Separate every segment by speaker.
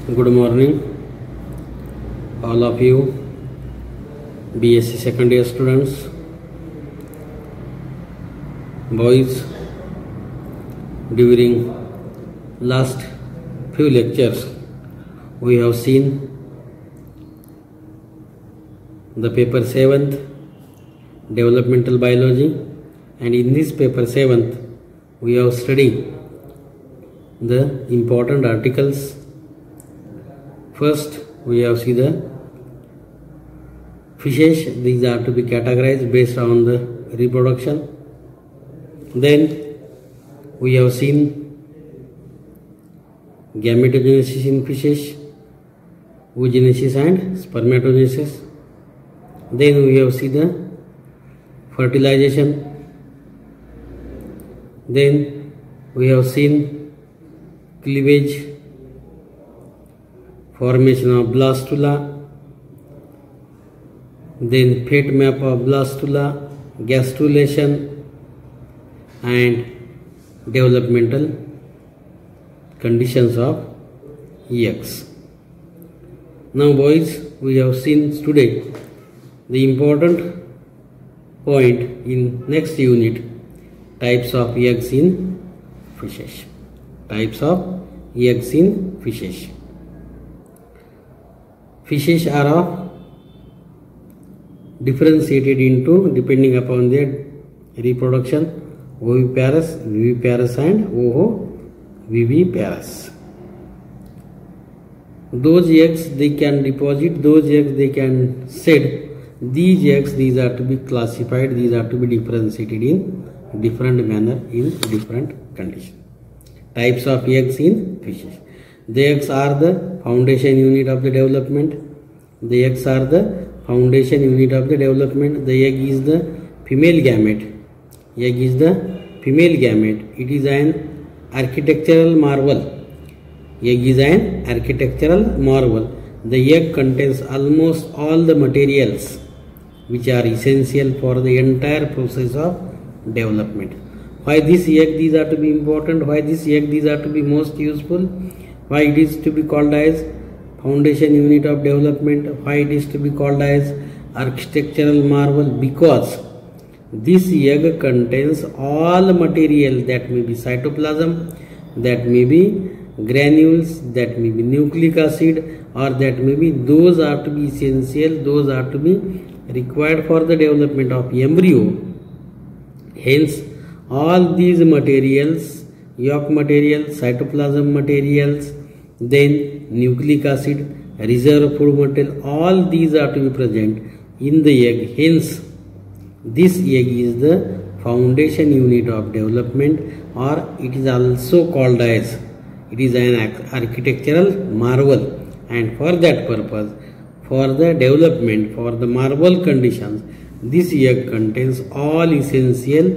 Speaker 1: Good morning, all of you BSc second year students, boys. During last few lectures, we have seen the paper 7th, developmental biology, and in this paper 7th, we have studied the important articles. First, we have seen the fishes. These are to be categorized based on the reproduction. Then we have seen gametogenesis in fishes, oogenesis and spermatogenesis. Then we have seen the fertilization. Then we have seen cleavage, formation of blastula, then fate map of blastula, gastrulation and developmental conditions of eggs. Now boys, we have seen today the important point in next unit, types of eggs in fishes. Types of eggs in fishes. Fishes are of differentiated into depending upon their reproduction, oviparous, viviparous and ovoviviparous. Those eggs they can deposit, those eggs they can shed. These eggs, these are to be classified, these are to be differentiated in different manner in different conditions. Types of eggs in fishes. The eggs are the foundation unit of the development. The eggs are the foundation unit of the development. The egg is the female gamete. Egg is the female gamete. It is an architectural marvel. Egg is an architectural marvel. The egg contains almost all the materials which are essential for the entire process of development. Why this egg these are to be important? Why this egg these are to be most useful? Why it is to be called as foundation unit of development? Why it is to be called as architectural marvel? Because this egg contains all material that may be cytoplasm, that may be granules, that may be nucleic acid, or that may be those are to be essential, those are to be required for the development of embryo. Hence, all these materials, yolk material, cytoplasm materials, then nucleic acid, reserve food material, all these are to be present in the egg. Hence, this egg is the foundation unit of development, or it is also called as, it is an architectural marvel. And for that purpose, for the development, for the marvel conditions, this egg contains all essential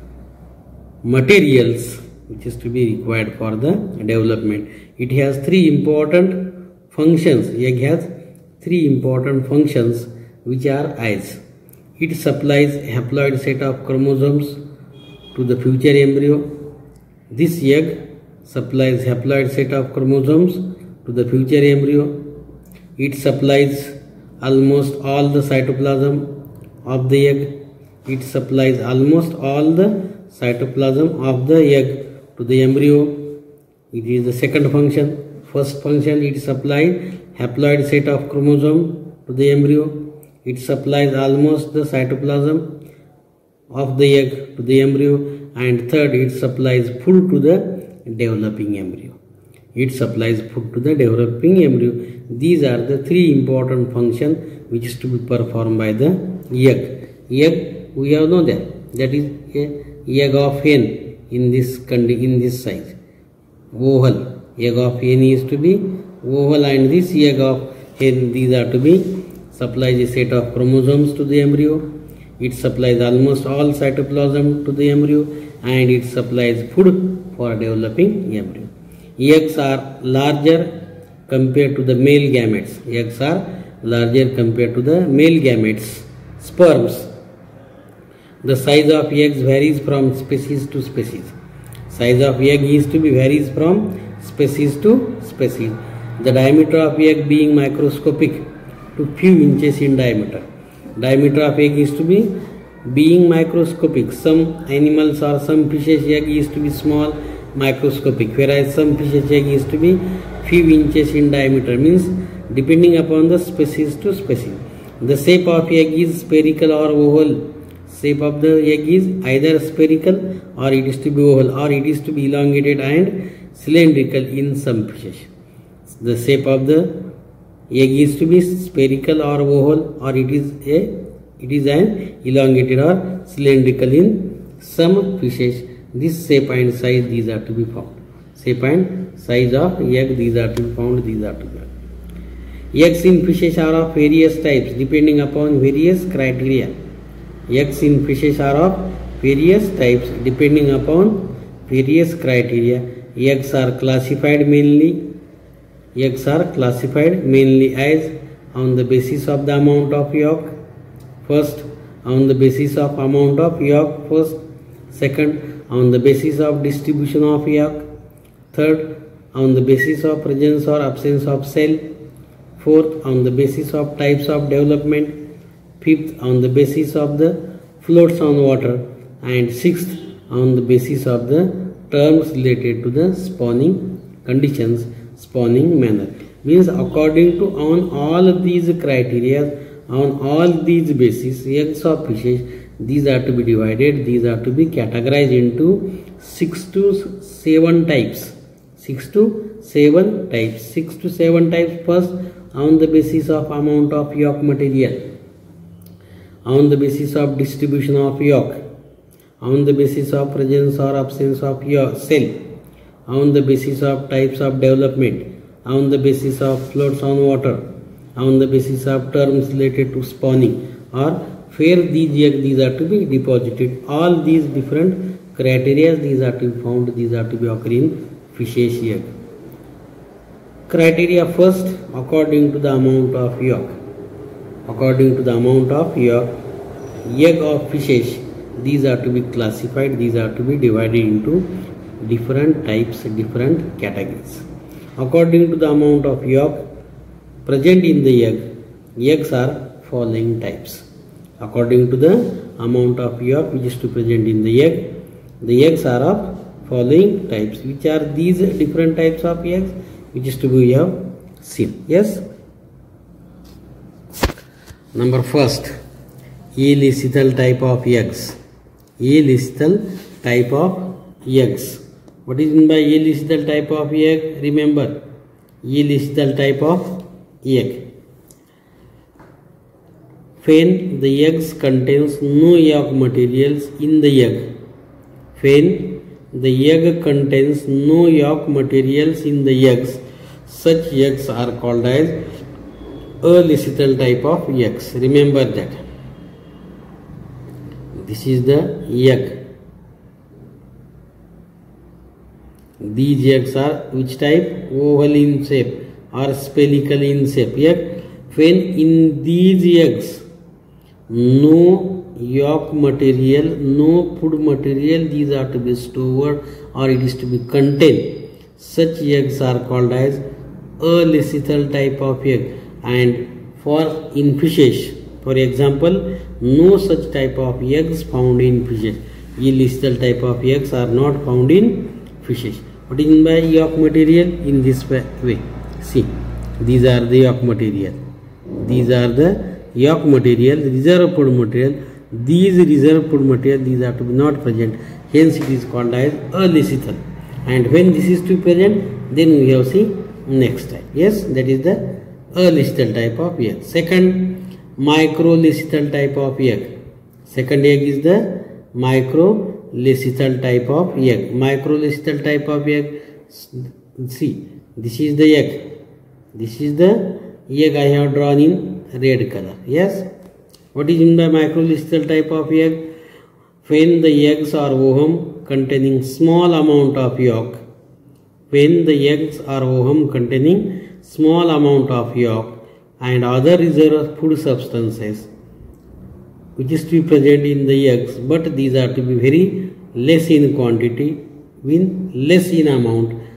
Speaker 1: materials which is to be required for the development. It has three important functions. Egg has three important functions which are as: it supplies haploid set of chromosomes to the future embryo. This egg supplies haploid set of chromosomes to the future embryo. It supplies almost all the cytoplasm of the egg. It supplies almost all the cytoplasm of the egg to the embryo. It is the second function. First function, it supplies haploid set of chromosome to the embryo. It supplies almost the cytoplasm of the egg to the embryo. And third, it supplies food to the developing embryo. It supplies food to the developing embryo. These are the three important functions which is to be performed by the egg. Egg, we have known that is a egg of hen in this size, oval. Egg of hen is to be oval, and this egg of hen, these are to be supplies a set of chromosomes to the embryo. It supplies almost all cytoplasm to the embryo, and it supplies food for developing embryo. Eggs are larger compared to the male gametes. Eggs are larger compared to the male gametes. Sperms. The size of eggs varies from species to species. Size of egg is to be varies from species to species. The diameter of egg being microscopic to few inches in diameter. Diameter of egg is to be being microscopic. Some animals or some fishes egg is to be small, microscopic, whereas some fishes egg is to be few inches in diameter, means depending upon the species to species. The shape of egg is spherical or oval. Shape of the egg is either spherical or it is to be oval, or it is to be elongated and cylindrical in some fishes. The shape of the egg is to be spherical or oval, or it is an elongated or cylindrical in some fishes. This shape and size, these are to be found. Shape and size of egg, these are to be found. These are to be found. Eggs in fishes are of various types depending upon various criteria. Eggs in fishes are of various types depending upon various criteria. Eggs are classified mainly as on the basis of the amount of yolk. First, on the basis of amount of yolk. First. Second, on the basis of distribution of yolk. Third, on the basis of presence or absence of cell. Fourth, on the basis of types of development. Fifth, on the basis of the floats on water. And sixth, on the basis of the terms related to the spawning conditions, spawning manner. Means according to on all of these criteria, on all these bases, eggs of fishes, these are to be divided, these are to be categorized into 6 to 7 types. 6 to 7 types. 6 to 7 types. First, on the basis of amount of yolk material, on the basis of distribution of yolk, on the basis of presence or absence of cell, on the basis of types of development, on the basis of floats on water, on the basis of terms related to spawning, or where these eggs, these are to be deposited. All these different criteria, these are to be found, these are to be occurring fishes egg. Criteria first, according to the amount of yolk. According to the amount of yolk, egg of fishes, these are to be classified, these are to be divided into different types, different categories. According to the amount of yolk present in the egg, eggs are following types. According to the amount of yolk which is to present in the eggs are of following types. Which are these different types of eggs which is to be have seen? Yes. Number first, alecital type of eggs. Alecital type of eggs. What is meant by alecital type of egg? Remember, alecital type of egg. When the eggs contains no yolk materials in the egg. When the egg contains no yolk materials in the eggs, such eggs are called as alecital type of eggs. Remember that. This is the egg. These eggs are which type? Oval in shape or spherical in shape. Egg. When in these eggs no yolk material, no food material, these are to be stored or it is to be contained, such eggs are called as alecital type of egg. And for in fishes, for example, no such type of eggs found in fishes. Alecital type of eggs are not found in fishes. What is meant by yolk material? In this way. See, these are the yolk material. These are the yolk material, reserve food material. These reserve food material, these are to be not present. Hence it is called as alecital. And when this is to be present, then we have seen next type. Yes, that is the alecital type of egg. Second, microlecital type of egg. Second egg is the microlecital type of egg. Microlecital type of egg. See, this is the egg. This is the egg I have drawn in red color. Yes. What is meant by microlecital type of egg? When the eggs are ovum containing small amount of yolk. When the eggs are ovum containing small amount of yolk and other reserve food substances which is to be present in the eggs, but these are to be very less in quantity, less in amount,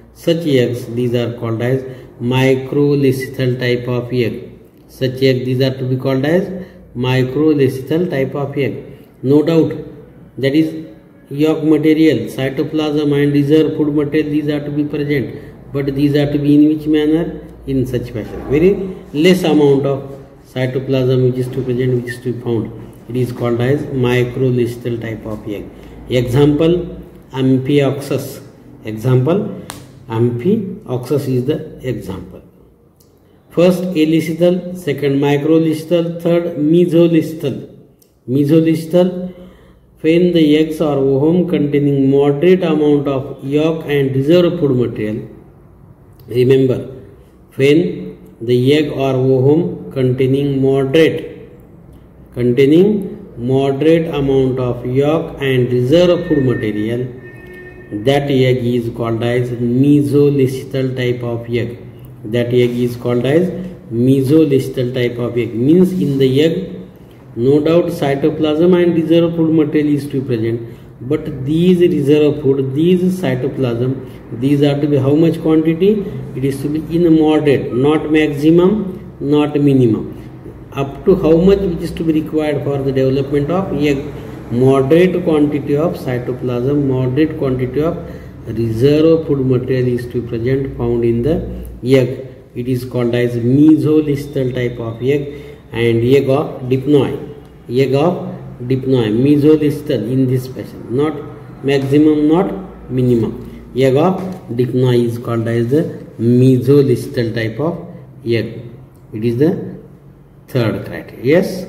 Speaker 1: Such eggs, these are called as microlecithal type of egg. Such egg, these are to be called as microlecithal type of egg. No doubt, that is yolk material, cytoplasm and reserve food material, these are to be present. But these are to be in which manner? In such fashion. Very less amount of cytoplasm which is to present, which is to be found. It is called as microlecithal type of egg. Example, Amphioxus. Example, Amphioxus is the example. First alecithal, second microlecithal, third mesolecithal. Mesolecithal, when the eggs or ovum containing moderate amount of yolk and reserve food material. Remember, when the egg or ovum containing moderate amount of yolk and reserve food material, that egg is called as mesolecithal type of egg. That egg is called as mesolecithal type of egg. Means in the egg, no doubt cytoplasm and reserve food material is to be present. But these reserve food, these cytoplasm, these are to be how much quantity? It is to be in moderate, not maximum, not minimum. Up to how much which is to be required for the development of egg. Moderate quantity of cytoplasm, moderate quantity of reserve food material is to be present, found in the egg. It is called as mesolecithal type of egg and egg of dipnoi. Egg of dipnoi, mesolecithal in this fashion, not maximum, not minimum. Egg of dipnoi is called as the mesolecithal type of egg. It is the third criteria. Yes.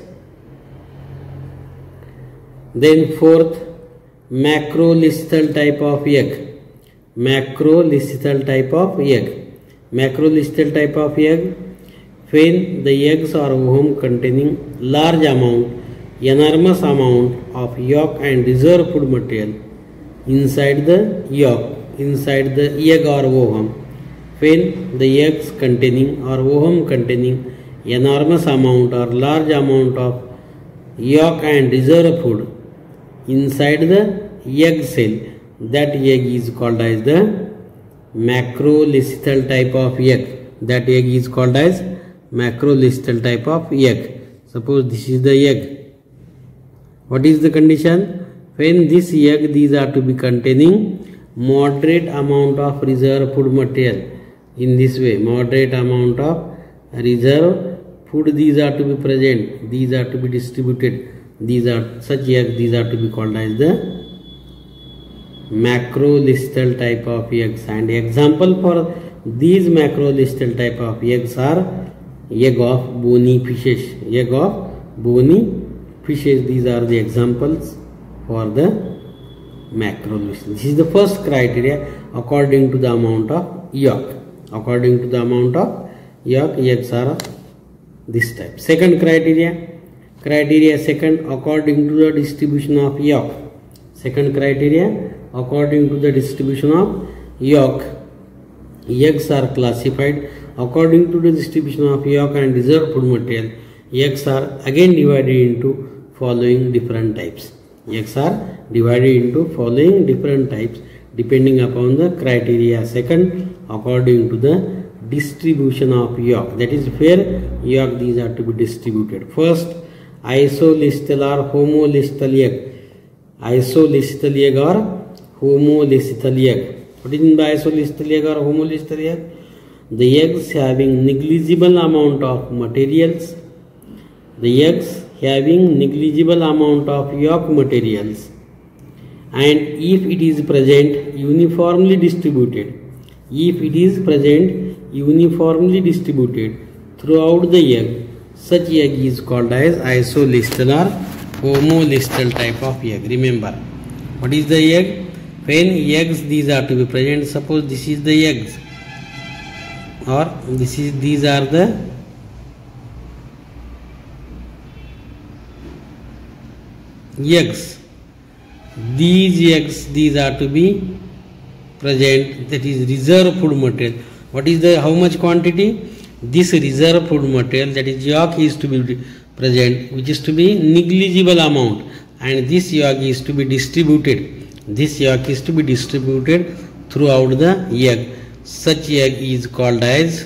Speaker 1: Then fourth, macrolecithal type of egg. Macrolecithal type of egg. Macrolecithal type of egg, when the eggs or ovum containing large amount, enormous amount of yolk and reserve food material inside the yolk, inside the egg or ovum. When the eggs containing or ovum containing enormous amount or large amount of yolk and reserve food inside the egg cell, that egg is called as the macrolecithal type of egg. That egg is called as macrolecithal type of egg. Suppose this is the egg. What is the condition? When this egg, these are to be containing moderate amount of reserve food material. In this way, moderate amount of reserve food, these are to be present, these are to be distributed. These are such eggs, these are to be called as the macrolecithal type of eggs. And example for these macrolecithal type of eggs are egg of bony fishes. Egg of bony fishes, these are the examples for the macrolecithal. This is the first criteria according to the amount of yolk. According to the amount of yolk, eggs are this type. Second criteria second, according to the distribution of yolk. Second criteria, according to the distribution of yolk, eggs are classified according to the distribution of yolk and reserve food material. Eggs are again divided into following different types. Eggs are divided into following different types depending upon the criteria. Second, according to the distribution of yolk, that is where yolk, these are to be distributed. First, isolecithal or homolecithal egg. Isolecithal egg or homolecithal egg. What is meant by isolecithal egg or homolecithal egg? The eggs having negligible amount of materials. The eggs having negligible amount of yolk materials, and if it is present, uniformly distributed. If it is present, uniformly distributed throughout the egg, such egg is called as isolecithal or homolecithal type of egg. Remember, what is the egg? When eggs, these are to be present. Suppose this is the eggs, or these are the eggs. These eggs, these are to be present, that is reserve food material. What is the how much quantity? This reserve food material, that is yolk, is to be present, which is to be negligible amount, and this yolk is to be distributed. This yolk is to be distributed throughout the egg. such egg is called as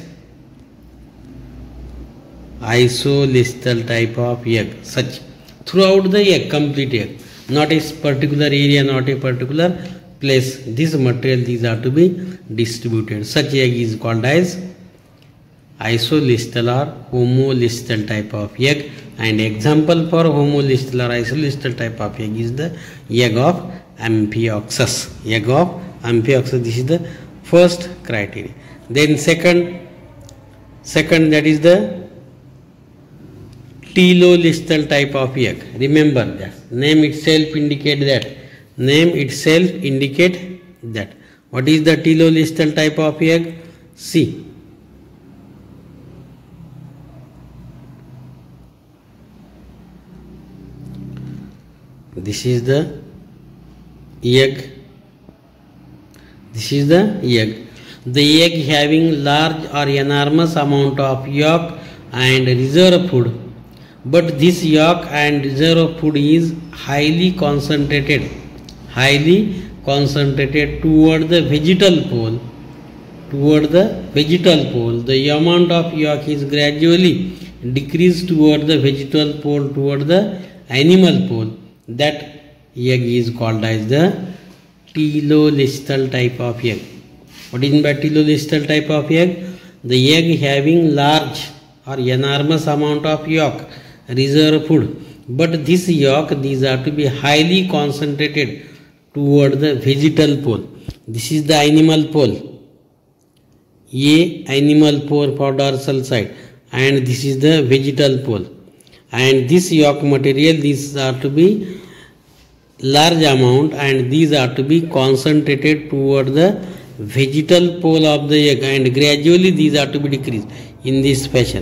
Speaker 1: isoleucine type of egg. Such throughout the egg, complete egg, not a particular area, not a particular place. This material, these are to be distributed. Such egg is called as isoleucine or homoleucine type of egg. And example for homoleucine or isoleucine type of egg is the egg of Amphioxus. Egg of Amphioxus. This is the first criteria. Then second that is the teloleucine type of egg. Remember that name itself indicate that. Name itself indicate that. What is the teloleucine type of egg? See. This is the egg. This is the egg. The egg having large or enormous amount of yolk and reserve food, but this yolk and reserve food is highly concentrated toward the vegetal pole. The amount of yolk is gradually decreased toward the vegetal pole, toward the animal pole. That egg is called as the teloleucine type of egg. What is meant by teloleucine type of egg? The egg having large or enormous amount of yolk, reserve food, but this yolk, these are to be highly concentrated toward the vegetal pole. This is the animal pole. Animal pole for dorsal side, and this is the vegetal pole. And this yolk material, these are to be large amount, and these are to be concentrated toward the vegetal pole of the egg, and gradually these are to be decreased in this fashion.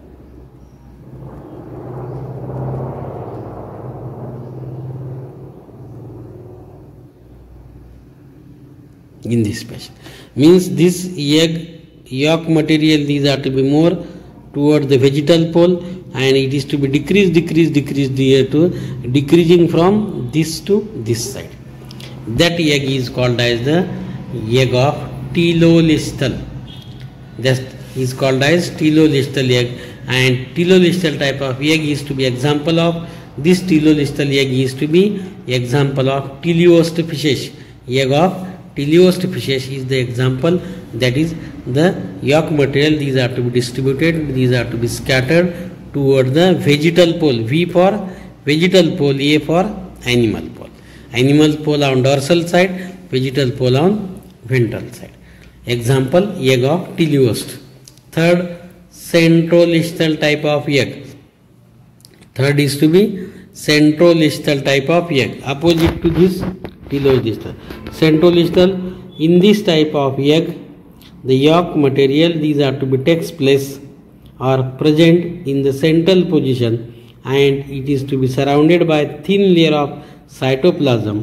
Speaker 1: In this fashion means this egg yolk material, these are to be more toward the vegetal pole, and it is to be decreased to decreasing from this to this side. That egg is called as the egg of teloleucine. That is called as teloleucine egg, and teloleucine type of egg is to be example of this. Teloleucine egg is to be example of teleost fishes. Egg of teleost fishes is the example. That is the yolk material, these are to be distributed, these are to be scattered toward the vegetal pole. V for vegetal pole, A for animal pole. Animal pole on dorsal side, vegetal pole on ventral side. Example, egg of teleost. Third, centroleucine type of egg. Third is to be centroleucine type of egg, opposite to this teloleucine. Centroleucine, in this type of egg, the yolk material, these are to be takes place or present in the central position, and it is to be surrounded by thin layer of cytoplasm.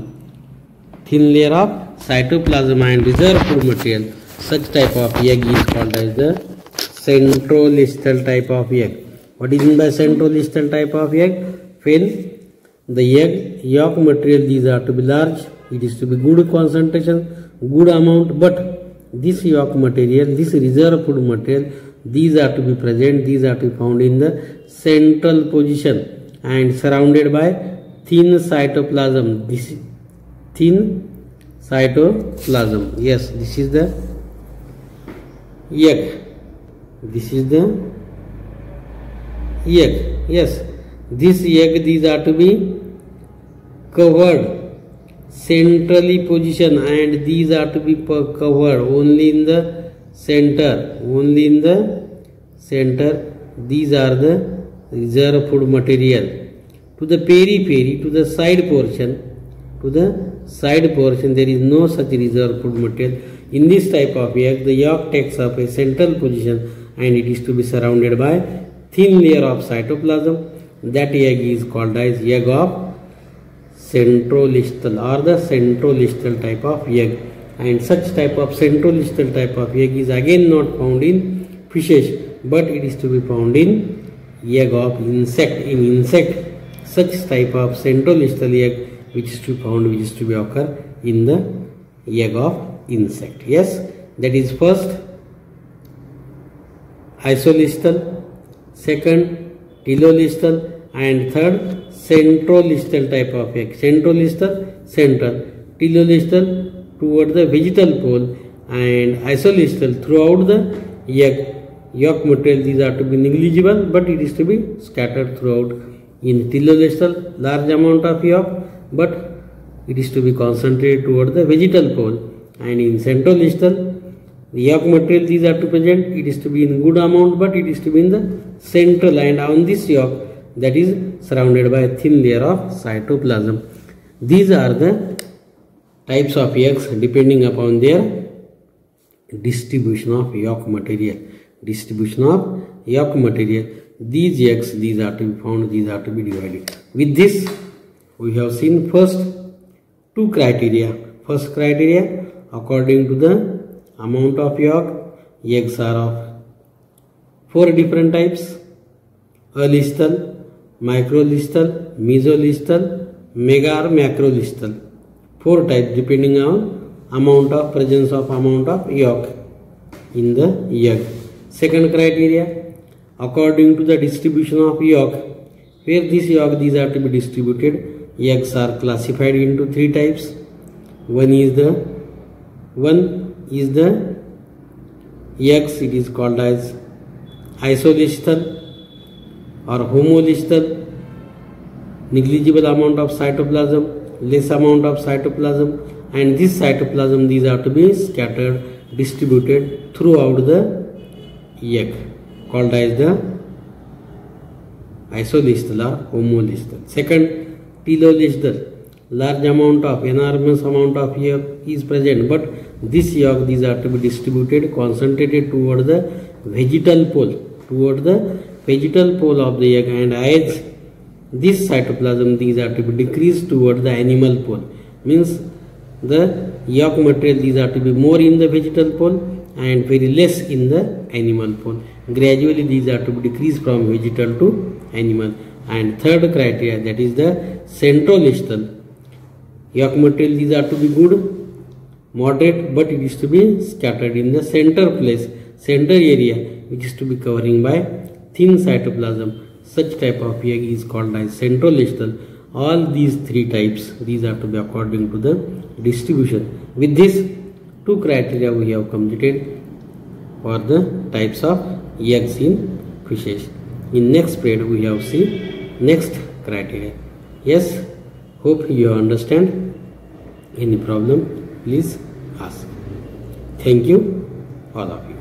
Speaker 1: And reserve food material. Such type of egg is called as the centroleucine type of egg. What is meant by centroleucine type of egg? When the egg yolk material, these are to be large, it is to be good concentration, good amount, but this yolk material, this reserve food material, these are to be present, these are to be found in the central position and surrounded by thin cytoplasm. This thin cytoplasm. Yes, this is the egg. This is the egg. Yes, this egg, these are to be covered centrally position, and these are to be covered only in the center. These are the reserve food material. To the periphery, to the side portion, there is no such reserve food material. In this type of egg, the yolk takes up a central position, and it is to be surrounded by thin layer of cytoplasm. That egg is called as egg of centroleucine or the centroleucine type of egg. And such type of centroleucine type of egg is again not found in fishes, but it is to be found in egg of insect. In insect, such type of centroleucine egg which is to be found, which is to be occur in the egg of insect. Yes, that is first isolistal, second telolistal, and third centrolistal type of egg. Centrolistal, central, telolistal toward the vegetal pole, and isolistal throughout the egg. Yolk material, these are to be negligible, but it is to be scattered throughout. In telolistal, large amount of yolk, but it is to be concentrated toward the vegetal pole. And in centrolistal, the yolk material, these are to present, it is to be in good amount, but it is to be in the central, and on this yolk that is surrounded by a thin layer of cytoplasm. These are the types of eggs depending upon their distribution of yolk material. Distribution of yolk material. These eggs, these are to be found, these are to be divided. With this, we have seen first two criteria. First criteria, according to the amount of yolk, eggs are of four different types: alistal, microlistal, mesolistal, mega or macrolistal. Four types depending on amount of presence of amount of yolk in the egg. Second criteria, according to the distribution of yolk, where this yolk, these are to be distributed. Eggs are classified into three types. One is the eggs, it is called as isolistal or homolistal, negligible amount of cytoplasm, less amount of cytoplasm, and this cytoplasm, these are to be scattered, distributed throughout the egg, called as the isolistal or homolistal. Second, telolistal, large amount of, enormous amount of yolk is present, but this yolk, these are to be distributed, concentrated toward the vegetal pole, of the egg, and as this cytoplasm, these are to be decreased toward the animal pole. Means the yolk material, these are to be more in the vegetal pole and very less in the animal pole. Gradually these are to be decreased from vegetal to animal. And third criteria, that is the centrolistal. Yolk material, these are to be good, moderate, but it is to be scattered in the center place, center area, which is to be covering by thin cytoplasm. Such type of egg is called as centrolistal. All these three types, these are to be according to the distribution. With this two criteria we have completed for the types of eggs in fishes. In next period we have seen next criteria. Yes, hope you understand. Any problem, please ask. Thank you, all of you.